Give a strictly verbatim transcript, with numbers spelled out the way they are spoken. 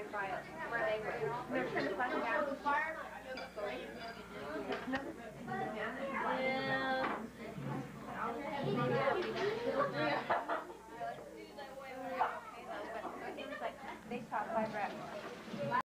right by it, where they were. They're trying to find out.